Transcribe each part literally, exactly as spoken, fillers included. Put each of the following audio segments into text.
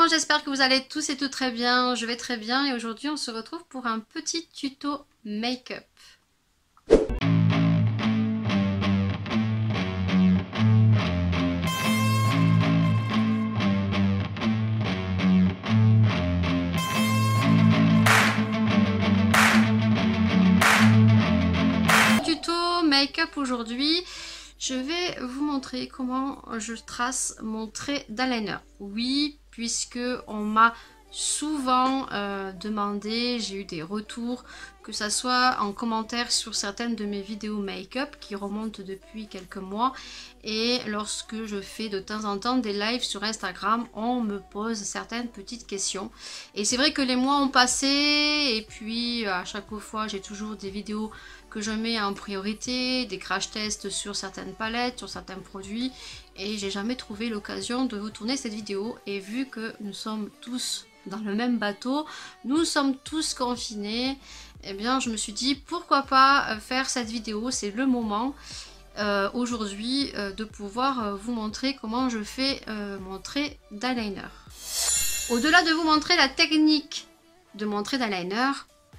comment j'espère que vous allez tous et toutes très bien. Je vais très bien et aujourd'hui on se retrouve pour un petit tuto make-up. Tuto make-up aujourd'hui. Je vais vous montrer comment je trace mon trait d'eyeliner. Oui, puisque on m'a souvent euh, demandé, j'ai eu des retours, que ça soit en commentaire sur certaines de mes vidéos make-up qui remontent depuis quelques mois, et lorsque je fais de temps en temps des lives sur Instagram, on me pose certaines petites questions. Et c'est vrai que les mois ont passé et puis à chaque fois j'ai toujours des vidéos que je mets en priorité, des crash tests sur certaines palettes, sur certains produits, et j'ai jamais trouvé l'occasion de vous tourner cette vidéo. Et vu que nous sommes tous dans le même bateau, nous sommes tous confinés, et eh bien je me suis dit pourquoi pas faire cette vidéo. C'est le moment euh, aujourd'hui euh, de pouvoir euh, vous montrer comment je fais euh, mon trait d'eyeliner. Au-delà de vous montrer la technique de mon trait d'eyeliner,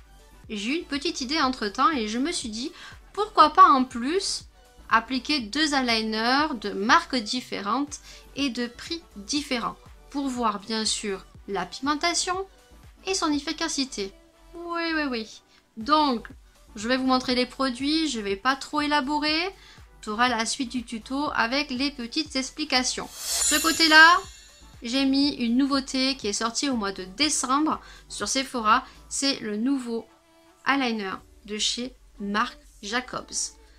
j'ai eu une petite idée entre temps et je me suis dit pourquoi pas en plus appliquer deux eyeliners de marques différentes et de prix différents pour voir bien sûr la pigmentation et son efficacité. Oui, oui, oui. Donc, je vais vous montrer les produits, je vais pas trop élaborer. Tu auras la suite du tuto avec les petites explications. Ce côté-là, j'ai mis une nouveauté qui est sortie au mois de décembre sur Sephora. C'est le nouveau eyeliner de chez Marc Jacobs.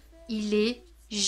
Il est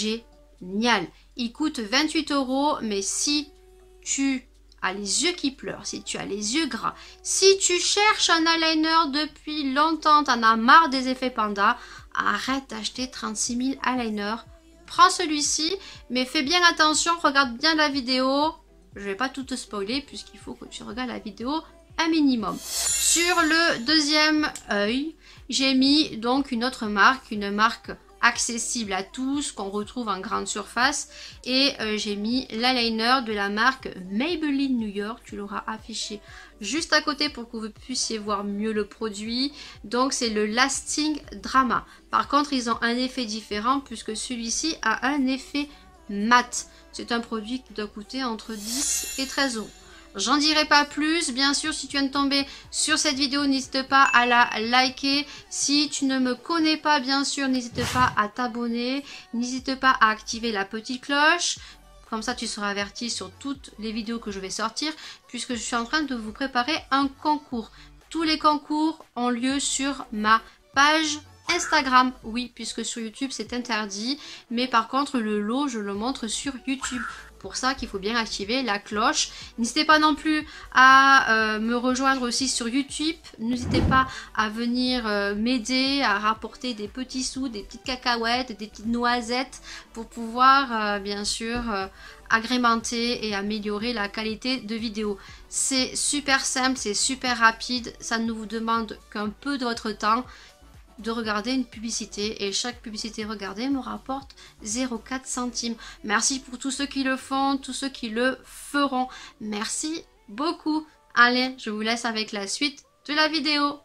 génial. Il coûte vingt-huit euros, mais si tu as les yeux qui pleurent, si tu as les yeux gras, si tu cherches un eyeliner depuis longtemps, t'en as marre des effets panda, arrête d'acheter trente-six mille eyeliners. Prends celui-ci, mais fais bien attention, regarde bien la vidéo. Je vais pas tout te spoiler puisqu'il faut que tu regardes la vidéo un minimum. Sur le deuxième œil, j'ai mis donc une autre marque, une marque accessible à tous, qu'on retrouve en grande surface, et euh, j'ai mis l'eyeliner de la marque Maybelline New York. Tu l'auras affiché juste à côté pour que vous puissiez voir mieux le produit. Donc c'est le Lasting Drama. Par contre ils ont un effet différent puisque celui-ci a un effet mat. C'est un produit qui doit coûter entre dix et treize euros. J'en dirai pas plus. Bien sûr, si tu viens de tomber sur cette vidéo, n'hésite pas à la liker. Si tu ne me connais pas, bien sûr, n'hésite pas à t'abonner. N'hésite pas à activer la petite cloche. Comme ça, tu seras averti sur toutes les vidéos que je vais sortir, puisque je suis en train de vous préparer un concours. Tous les concours ont lieu sur ma page Instagram. Oui, puisque sur YouTube, c'est interdit. Mais par contre, le lot, je le montre sur YouTube. Pour ça qu'il faut bien activer la cloche. N'hésitez pas non plus à euh, me rejoindre aussi sur YouTube. N'hésitez pas à venir euh, m'aider à rapporter des petits sous, des petites cacahuètes, des petites noisettes pour pouvoir euh, bien sûr euh, agrémenter et améliorer la qualité de vidéo. C'est super simple, c'est super rapide. Ça ne vous demande qu'un peu de votre temps de regarder une publicité, et chaque publicité regardée me rapporte zéro virgule quatre centimes. Merci pour tous ceux qui le font, tous ceux qui le feront. Merci beaucoup. Allez, je vous laisse avec la suite de la vidéo.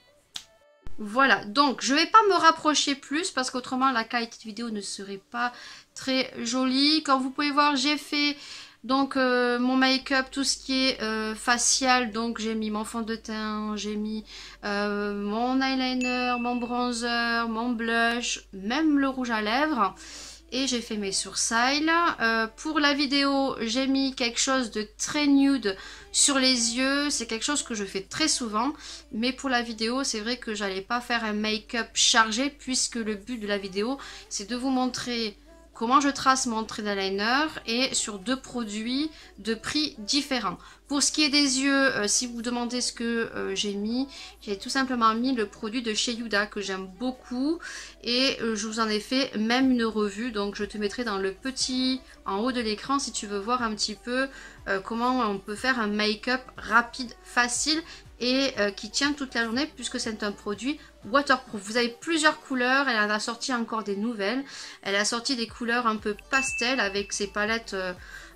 Voilà, donc je vais pas me rapprocher plus parce qu'autrement la qualité de vidéo ne serait pas très jolie. Comme vous pouvez voir, j'ai fait donc euh, mon make-up, tout ce qui est euh, facial. Donc j'ai mis mon fond de teint, j'ai mis euh, mon eyeliner, mon bronzer, mon blush, même le rouge à lèvres. Et j'ai fait mes sourcils. Euh, pour la vidéo, j'ai mis quelque chose de très nude sur les yeux. C'est quelque chose que je fais très souvent. Mais pour la vidéo, c'est vrai que j'allais pas faire un make-up chargé, puisque le but de la vidéo, c'est de vous montrer comment je trace mon trait d'eyeliner et sur deux produits de prix différents. Pour ce qui est des yeux, euh, si vous vous demandez ce que euh, j'ai mis, j'ai tout simplement mis le produit de chez Huda que j'aime beaucoup, et euh, je vous en ai fait même une revue, donc je te mettrai dans le petit en haut de l'écran si tu veux voir un petit peu euh, comment on peut faire un make-up rapide, facile et euh, qui tient toute la journée puisque c'est un produit waterproof. Vous avez plusieurs couleurs, elle en a sorti encore des nouvelles. Elle a sorti des couleurs un peu pastel avec ses palettes euh,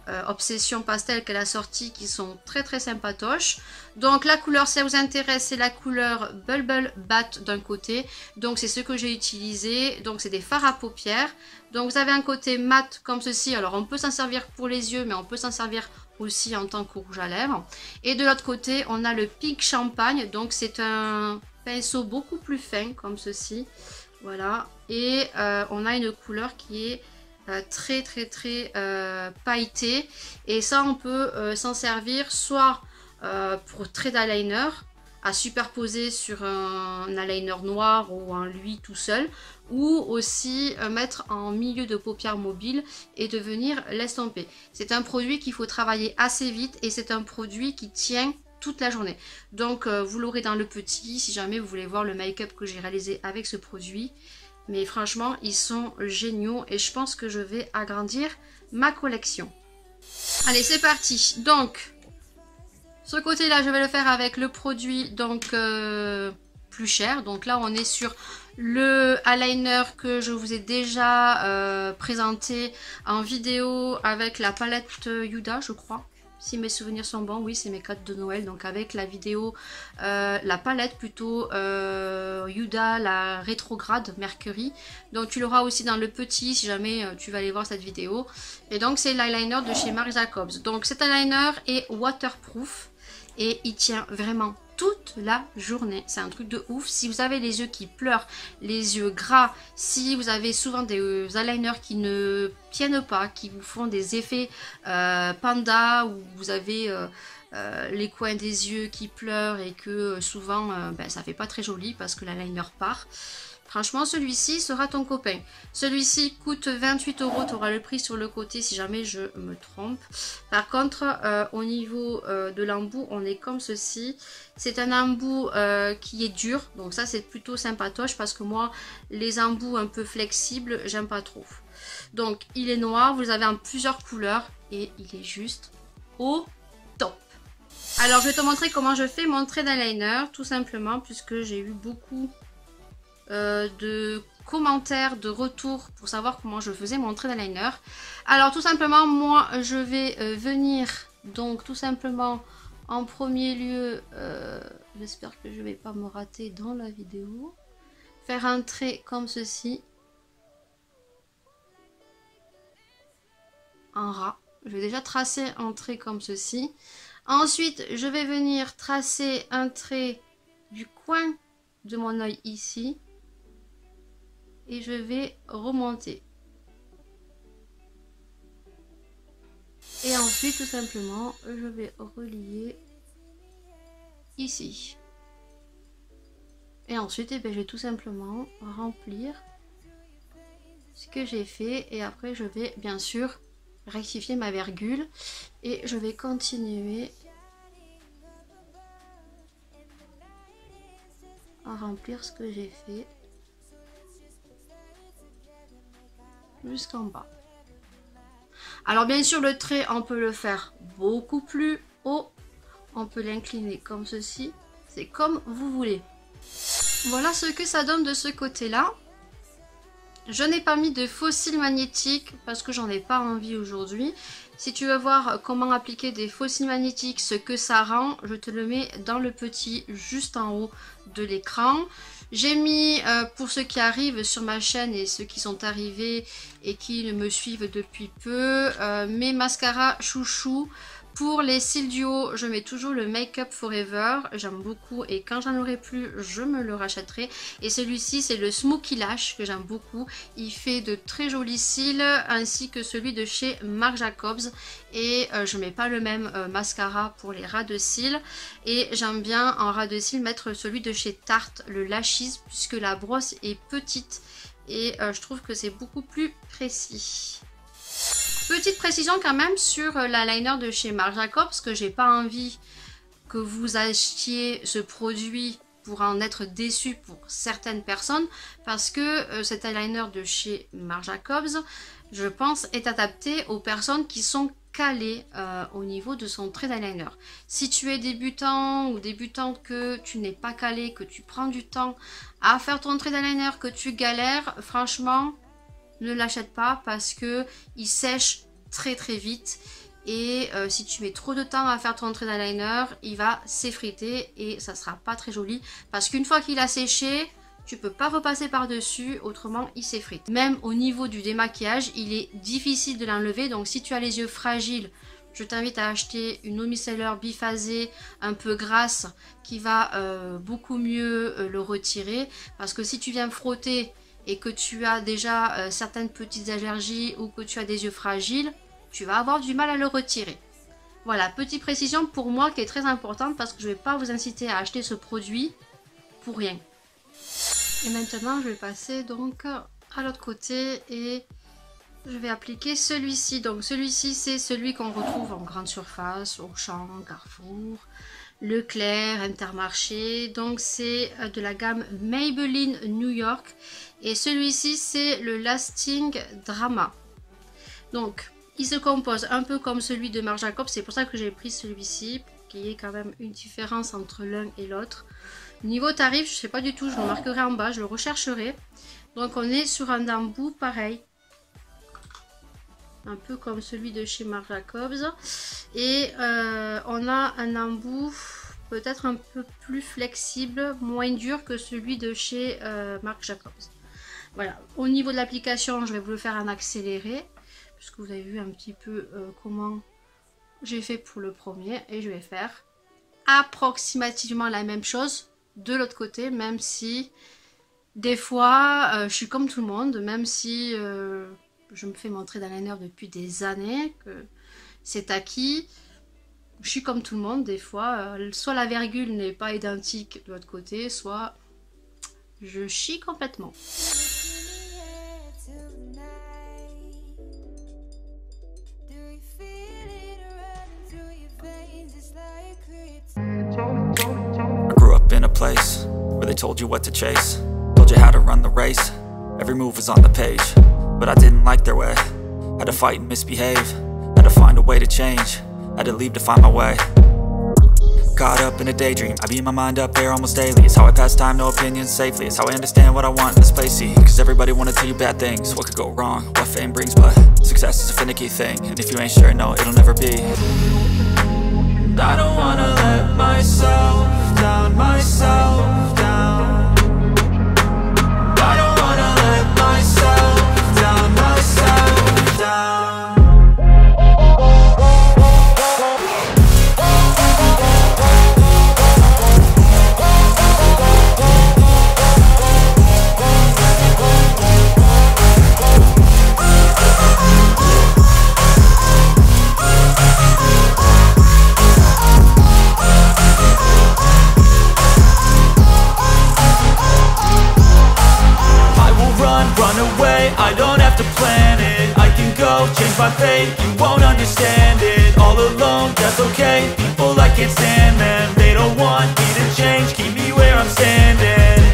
euh, Obsession Pastel qu'elle a sorti qui sont très très sympatoches. Donc la couleur, si ça vous intéresse, c'est la couleur Bubble Bath d'un côté. Donc c'est ce que j'ai utilisé. Donc c'est des fards à paupières. Donc vous avez un côté mat comme ceci. Alors on peut s'en servir pour les yeux, mais on peut s'en servir aussi en tant que rouge à lèvres. Et de l'autre côté, on a le Pink Champagne. Donc c'est un pinceau beaucoup plus fin comme ceci. Voilà. Et euh, on a une couleur qui est euh, très très très euh, pailletée. Et ça, on peut euh, s'en servir soit euh, pour trait d'eyeliner à superposer sur un, un eyeliner noir ou un lui tout seul, ou aussi euh, mettre en milieu de paupières mobile et de venir l'estomper. C'est un produit qu'il faut travailler assez vite et c'est un produit qui tient toute la journée. Donc euh, vous l'aurez dans le petit si jamais vous voulez voir le make-up que j'ai réalisé avec ce produit. Mais franchement, ils sont géniaux et je pense que je vais agrandir ma collection. Allez, c'est parti. Donc, ce côté-là, je vais le faire avec le produit donc euh, plus cher. Donc là, on est sur le eyeliner que je vous ai déjà euh, présenté en vidéo avec la palette Huda, je crois. Si mes souvenirs sont bons, oui, c'est mes cadeaux de Noël. Donc avec la vidéo, euh, la palette plutôt euh, Huda, la rétrograde Mercury. Donc tu l'auras aussi dans le petit si jamais euh, tu vas aller voir cette vidéo. Et donc c'est l'eyeliner de chez Marc Jacobs. Donc cet eyeliner est waterproof et il tient vraiment toute la journée. C'est un truc de ouf. Si vous avez les yeux qui pleurent, les yeux gras, si vous avez souvent des euh, eyeliners qui ne tiennent pas, qui vous font des effets euh, panda, ou vous avez euh, euh, les coins des yeux qui pleurent et que euh, souvent euh, ben, ça fait pas très joli parce que l'eyeliner part. Franchement, celui-ci sera ton copain. Celui-ci coûte vingt-huit euros. Tu auras le prix sur le côté si jamais je me trompe. Par contre, euh, au niveau euh, de l'embout, on est comme ceci. C'est un embout euh, qui est dur. Donc ça, c'est plutôt sympatoche parce que moi, les embouts un peu flexibles, j'aime pas trop. Donc, il est noir. Vous avez en plusieurs couleurs et il est juste au top. Alors, je vais te montrer comment je fais mon trait d'eyeliner. Tout simplement, puisque j'ai eu beaucoup... Euh, de commentaires, de retours pour savoir comment je faisais mon trait d'eyeliner. Alors tout simplement, moi je vais euh, venir donc tout simplement en premier lieu, euh, j'espère que je vais pas me rater dans la vidéo, faire un trait comme ceci, un ras. Je vais déjà tracer un trait comme ceci. Ensuite je vais venir tracer un trait du coin de mon œil ici. Et je vais remonter. Et ensuite, tout simplement, je vais relier ici. Et ensuite, eh bien, je vais tout simplement remplir ce que j'ai fait. Et après, je vais bien sûr rectifier ma virgule. Et je vais continuer à remplir ce que j'ai fait. Jusqu'en bas. Alors bien sûr le trait on peut le faire beaucoup plus haut, on peut l'incliner comme ceci, c'est comme vous voulez. Voilà ce que ça donne de ce côté là. Je n'ai pas mis de faux cils magnétiques parce que j'en ai pas envie aujourd'hui. Si tu veux voir comment appliquer des faux cils magnétiques, ce que ça rend, je te le mets dans le petit juste en haut de l'écran. J'ai mis, euh, pour ceux qui arrivent sur ma chaîne et ceux qui sont arrivés et qui me suivent depuis peu, euh, mes mascaras chouchou. Pour les cils du haut, je mets toujours le Make Up Forever, j'aime beaucoup et quand j'en aurai plus, je me le rachèterai. Et celui-ci, c'est le Smoky Lash que j'aime beaucoup. Il fait de très jolis cils ainsi que celui de chez Marc Jacobs. Et euh, je mets pas le même euh, mascara pour les ras de cils. Et j'aime bien en ras de cils mettre celui de chez Tarte, le Lashes, puisque la brosse est petite. Et euh, je trouve que c'est beaucoup plus précis. Petite précision quand même sur l'eyeliner de chez Marc Jacobs, parce que j'ai pas envie que vous achetiez ce produit pour en être déçu pour certaines personnes, parce que euh, cet eyeliner de chez Marc Jacobs, je pense, est adapté aux personnes qui sont calées euh, au niveau de son trait d'eyeliner. Si tu es débutant ou débutante, que tu n'es pas calé, que tu prends du temps à faire ton trait d'eyeliner, que tu galères, franchement... ne l'achète pas parce que il sèche très très vite Et euh, si tu mets trop de temps à faire ton trait d'eyeliner, il va s'effriter et ça sera pas très joli. Parce qu'une fois qu'il a séché, tu peux pas repasser par dessus, autrement il s'effrite. Même au niveau du démaquillage, il est difficile de l'enlever. Donc si tu as les yeux fragiles, je t'invite à acheter une eau micellaire biphasée un peu grasse qui va euh, beaucoup mieux euh, le retirer. Parce que si tu viens frotter et que tu as déjà euh, certaines petites allergies ou que tu as des yeux fragiles, tu vas avoir du mal à le retirer. Voilà, petite précision pour moi qui est très importante parce que je ne vais pas vous inciter à acheter ce produit pour rien. Et maintenant, je vais passer donc à l'autre côté et je vais appliquer celui-ci. Donc celui-ci, c'est celui qu'on retrouve en grande surface, Auchan, Carrefour, Leclerc, Intermarché. Donc c'est de la gamme Maybelline New York. Et celui-ci, c'est le Lasting Drama. Donc, il se compose un peu comme celui de Marc Jacobs. C'est pour ça que j'ai pris celui-ci, pour qu'il y ait quand même une différence entre l'un et l'autre. Niveau tarif, je ne sais pas du tout, je le marquerai en bas, je le rechercherai. Donc on est sur un embout pareil. Un peu comme celui de chez Marc Jacobs. Et euh, on a un embout peut-être un peu plus flexible, moins dur que celui de chez euh, Marc Jacobs. Voilà, au niveau de l'application, je vais vous le faire en accéléré. Puisque vous avez vu un petit peu euh, comment j'ai fait pour le premier. Et je vais faire approximativement la même chose de l'autre côté. Même si des fois euh, je suis comme tout le monde. Même si euh, je me fais mon trait d'eyeliner depuis des années. Que c'est acquis. Je suis comme tout le monde. Des fois euh, soit la virgule n'est pas identique de l'autre côté. Soit je chie complètement. In a place where they told you what to chase, told you how to run the race, every move was on the page, but I didn't like their way, had to fight and misbehave, had to find a way to change, had to leave to find my way. Caught up in a daydream, I beat my mind up there almost daily. It's how I pass time, no opinions safely. It's how I understand what I want in this place, see. Cause everybody wanna tell you bad things, what could go wrong, what fame brings. But success is a finicky thing, and if you ain't sure, no, it'll never be. I don't wanna let myself down, myself down. I don't wanna let myself down, myself down. I don't have to plan it, I can go change my fate. You won't understand it, all alone, that's okay. People I can't stand them, they don't want me to change. Keep me where I'm standing,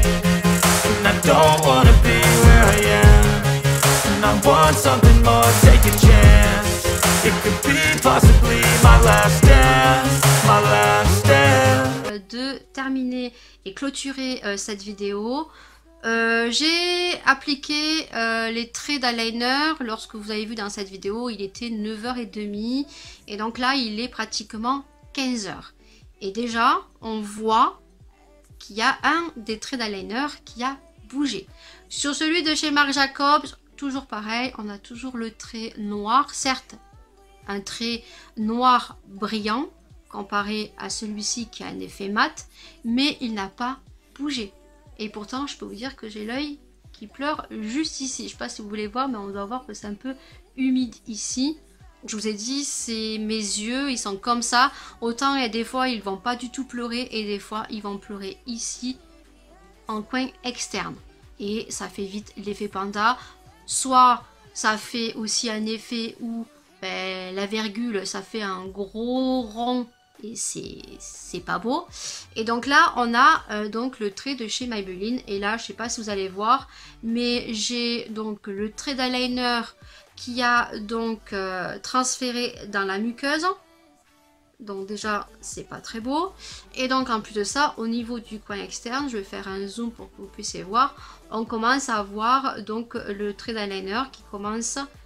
and I don't wanna be where I am. And I want something more, take a chance. It could be possibly my last dance, my last dance. De terminer et clôturer euh, cette vidéo. Euh, j'ai appliqué euh, les traits d'eyeliner. Lorsque vous avez vu dans cette vidéo, il était neuf heures trente et donc là il est pratiquement quinze heures. Et déjà on voit qu'il y a un des traits d'eyeliner qui a bougé. Sur celui de chez Marc Jacobs, toujours pareil, on a toujours le trait noir, certes un trait noir brillant comparé à celui-ci qui a un effet mat, mais il n'a pas bougé. Et pourtant, je peux vous dire que j'ai l'œil qui pleure juste ici. Je ne sais pas si vous voulez voir, mais on doit voir que c'est un peu humide ici. Je vous ai dit, c'est mes yeux, ils sont comme ça. Autant il y a des fois, ils vont pas du tout pleurer et des fois, ils vont pleurer ici, en coin externe. Et ça fait vite l'effet panda. Soit ça fait aussi un effet où ben, la virgule, ça fait un gros rond. Et c'est pas beau. Et donc là on a euh, donc le trait de chez Maybelline. Et là je sais pas si vous allez voir, mais j'ai donc le trait d'eyeliner qui a donc euh, transféré dans la muqueuse. Donc déjà c'est pas très beau. Et donc en plus de ça, au niveau du coin externe, je vais faire un zoom pour que vous puissiez voir, on commence à voir donc le trait d'eyeliner qui commence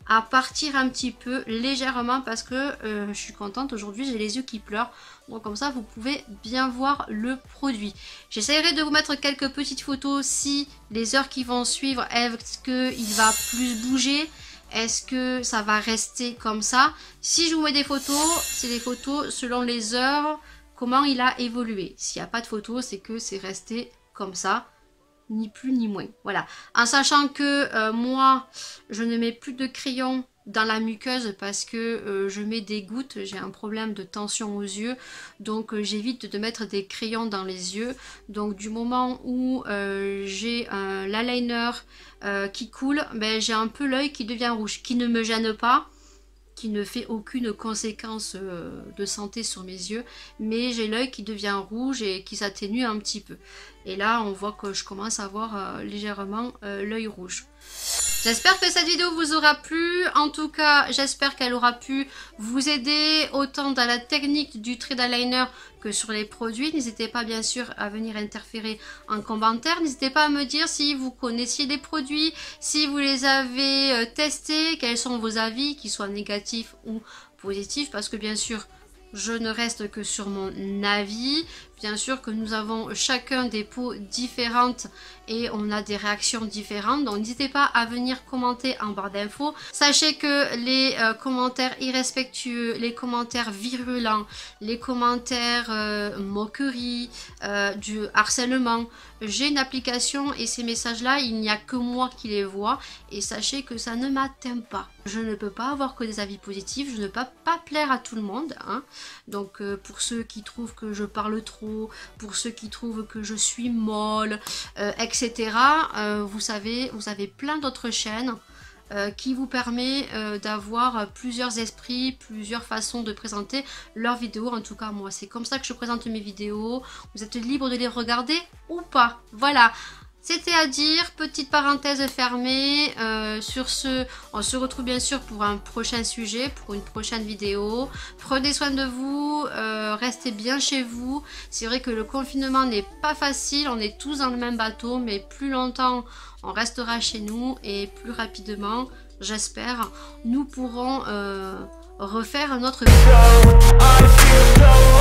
à partir un petit peu légèrement parce que euh, je suis contente aujourd'hui, j'ai les yeux qui pleurent. Donc comme ça vous pouvez bien voir le produit. J'essaierai de vous mettre quelques petites photos si les heures qui vont suivre, est-ce qu'il va plus bouger, est-ce que ça va rester comme ça. Si je vous mets des photos, c'est des photos selon les heures, comment il a évolué. S'il n'y a pas de photos, c'est que c'est resté comme ça. Ni plus ni moins. Voilà. En sachant que euh, moi, je ne mets plus de crayon dans la muqueuse parce que euh, je mets des gouttes. J'ai un problème de tension aux yeux. Donc euh, j'évite de mettre des crayons dans les yeux. Donc du moment où euh, j'ai l'eyeliner euh, qui coule, ben, j'ai un peu l'œil qui devient rouge. Qui ne me gêne pas, qui ne fait aucune conséquence euh, de santé sur mes yeux, mais j'ai l'œil qui devient rouge et qui s'atténue un petit peu. Et là, on voit que je commence à avoir euh, légèrement euh, l'œil rouge. J'espère que cette vidéo vous aura plu. En tout cas, j'espère qu'elle aura pu vous aider autant dans la technique du trait d'eyeliner que sur les produits. N'hésitez pas bien sûr à venir interférer en commentaire. N'hésitez pas à me dire si vous connaissiez des produits, si vous les avez testés, quels sont vos avis, qu'ils soient négatifs ou positifs. Parce que bien sûr, je ne reste que sur mon avis. Bien sûr que nous avons chacun des peaux différentes et on a des réactions différentes. Donc n'hésitez pas à venir commenter en barre d'infos. Sachez que les euh, commentaires irrespectueux, les commentaires virulents, les commentaires euh, moqueries, euh, du harcèlement, j'ai une application et ces messages-là, il n'y a que moi qui les vois. Et sachez que ça ne m'atteint pas. Je ne peux pas avoir que des avis positifs. Je ne peux pas plaire à tout le monde. Hein. Donc euh, pour ceux qui trouvent que je parle trop, pour ceux qui trouvent que je suis molle, euh, et cetera. Euh, vous savez, vous avez plein d'autres chaînes euh, qui vous permet euh, d'avoir plusieurs esprits, plusieurs façons de présenter leurs vidéos. En tout cas, moi, c'est comme ça que je présente mes vidéos. Vous êtes libre de les regarder ou pas. Voilà. C'était à dire, petite parenthèse fermée. Euh, sur ce, on se retrouve bien sûr pour un prochain sujet, pour une prochaine vidéo. Prenez soin de vous, euh, restez bien chez vous. C'est vrai que le confinement n'est pas facile, on est tous dans le même bateau, mais plus longtemps on restera chez nous et plus rapidement, j'espère, nous pourrons euh, refaire notre vie.